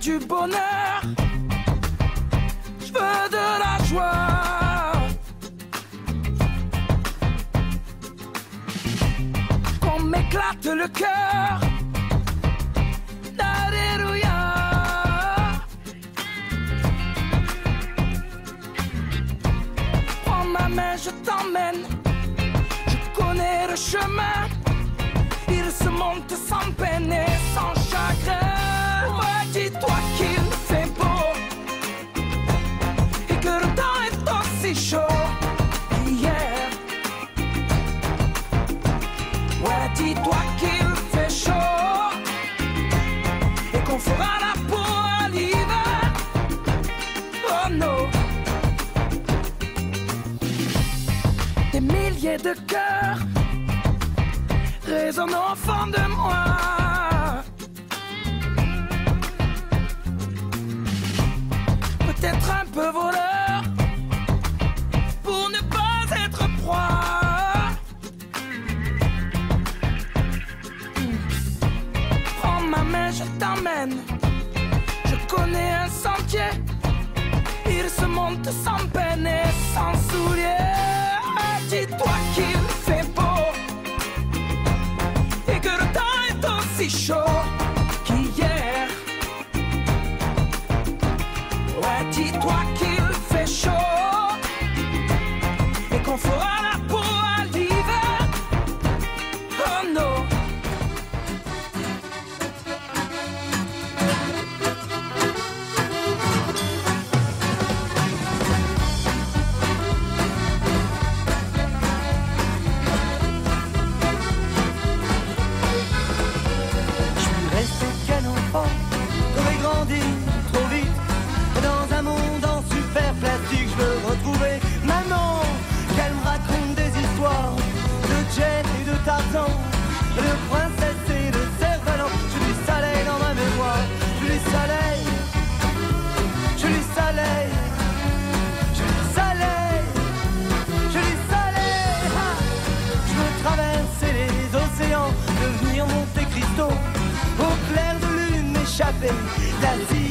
du bonheur, je veux de la joie, qu'on m'éclate le cœur. Alléluia. Prends ma main, je t'emmène, je connais le chemin. Il se monte sans peine et sans chagrin. Ouais, dis-toi qu'il fait beau et que le temps est aussi chaud qu'hier. Ouais, dis-toi qu'il fait chaud et qu'on fera la peau à l'hiver. Oh non. Des milliers de cœurs résonne au fond de moi. Peut-être un peu voleur pour ne pas être proie. Prends ma main, je t'emmène, je connais un sentier. Il se monte sans peine et sans souliers. Dis-toi qu'il fait beau et que le temps est aussi chaud qu'hier. Ouais, dis-toi qu'il fait chaud et qu'on fera la peau à l'hiver. Oh non. J'aurais grandi trop vite dans un monde en super plastique. Je veux retrouver maman, qu'elle me raconte des histoires de Jet et de Tarzan, de princesse et de cerf-volant. Je du soleil dans ma mémoire, je du soleil, je du soleil, je du soleil, je du soleil. Je veux traverser les océans, devenir Monte Cristo, au clair de lune m'échapper d'Asie